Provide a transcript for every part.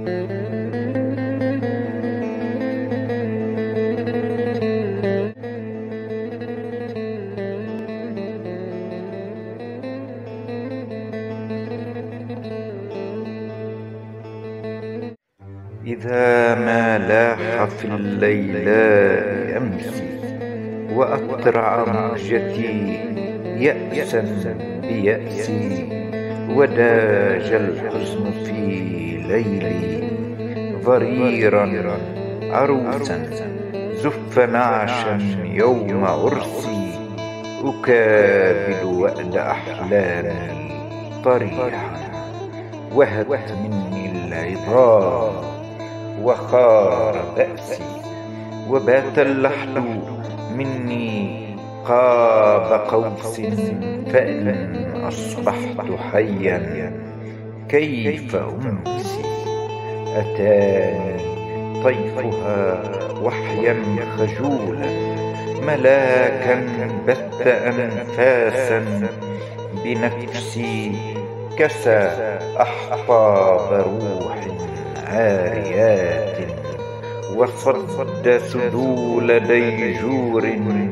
إذا ما لاح في الليلاء أمسي وأطرع موجتي يأسا بيأسي، وداج الحزن في ليلي ضريرا عروسا زف نعشا يوم عرسي، أكابد وأد أحلامي طريحا وهت مني العظام وخار بأسي، وبات اللحد مني قاب قوس، فإن أصبحت حيا كيف أمسي. أتاني طيفها وحيا خجولا ملاكا بت أنفاسا بنفسي، كسى أحقاب روح عاريات وصد سدول ديجور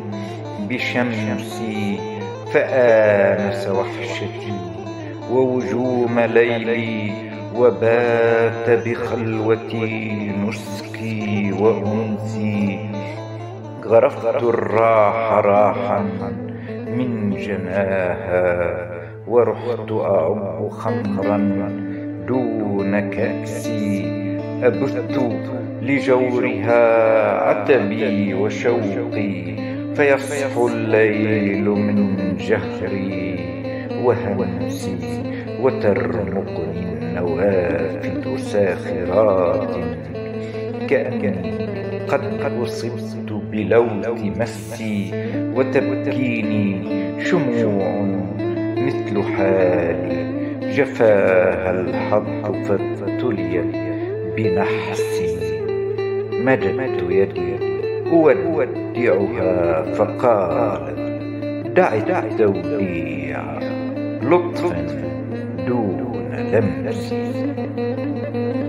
بشمسي، فآنس وحشتي ووجوم ليلي، وبات بخلوتي نسكي وأنسي. غرفت الراح راحا من جناها، ورحت أعب خمرا دون كأسي، أبث لجورها عتبي وشوقي، فيصحو الليل من جهري وهمسي، وترمقني النوافذ ساخرات، كأني قد أصبت بلوث مسي، وتبكيني شموع مثل حالي، جفاها الحظ فابتليت بنحسي. مددت يدي أودعها فقالت دع التوديع لطفا دون لمس.